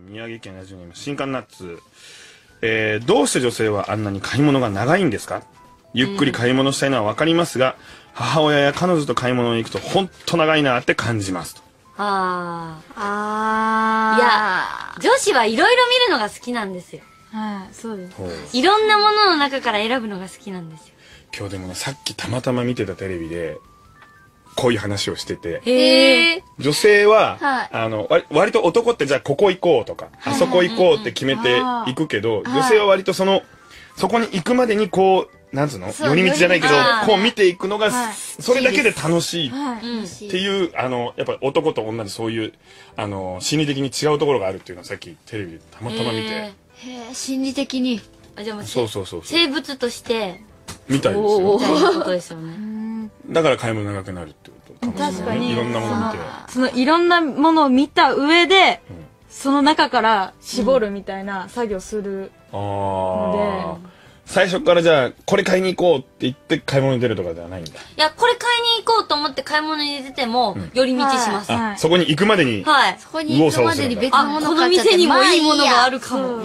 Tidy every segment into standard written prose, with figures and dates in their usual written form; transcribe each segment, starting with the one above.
宮城県ラジオネーム新刊ナッツ。どうして女性はあんなに買い物が長いんですか？ゆっくり買い物したいのはわかりますが、母親や彼女と買い物に行くとほんと長いなって感じますと。 ああ。いや、女子はいろいろ見るのが好きなんですよ。 はい、そうです。 いろんなものの中から選ぶのが好きなんですよ。 今日でもね、さっきたまたま見てたテレビで、こういう話をしてて。 へえ。 女性は、 はい割と男ってじゃあここ行こうとか、あそこ行こうって決めていくけど、女性は割とそこに行くまでにこう、なんつうの寄り道じゃないけど、こう見ていくのが、それだけで楽しいっていう、やっぱ男と女でそういう、心理的に違うところがあるっていうのをさっきテレビでたまたま見て。 へえ、心理的に。 あ、じゃあもう、 そう。 生物として、 みたいですよ。 みたいなことですよね。 だから買い物長くなるってことかもしれないね。いろんなもの見て。 そのいろんなものを見た上で、その中から絞るみたいな作業するので、 最初からじゃあこれ買いに行こうって言って買い物に出るとかではないんだ。 いや、これ買いに行こうと思って買い物に出ても、寄り道します。 あ、そこに行くまでに。 はい。 そこに行くまでに別のものこの店にもいいものがあるかも。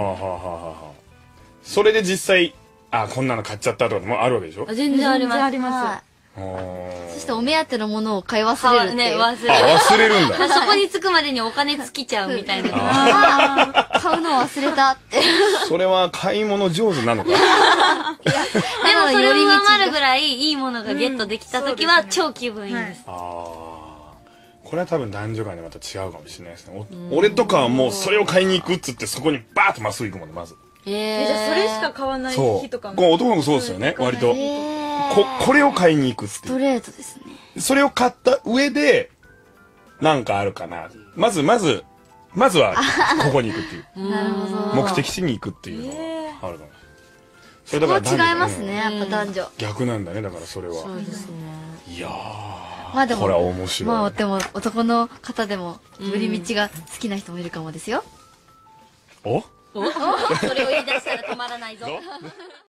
それで実際、こんなの買っちゃったとかもあるわけでしょ？ 全然あります。 あります。 そしてお目当てのものを買い忘れるっていう。 忘れるんだ。 そこに着くまでにお金尽きちゃうみたいな。 買うの忘れたって。 それは買い物上手なのか。 でもそれを上回るぐらいいいものがゲットできた時は超気分いいです。 これは多分男女間でまた違うかもしれないですね。俺とかはもうそれを買いに行くっつってそこにバーッとまっすぐ行くもんね、まず。 じゃあそれしか買わない日とかも。 こう男もそうですよね、割と。これを買いに行くっていう。 ストレートですね。 それを買った上で、なんかあるかな。まずは、ここに行くっていう。 なるほど。 目的地に行くっていうのがあるかも。 それだから違いますね、やっぱ男女。 逆なんだね、だからそれは。 そうですね。 いやー。 まあでも、 これは面白い。 まあでも男の方でも寄り道が好きな人もいるかもですよ。 お？ それを言い出したら止まらないぞ。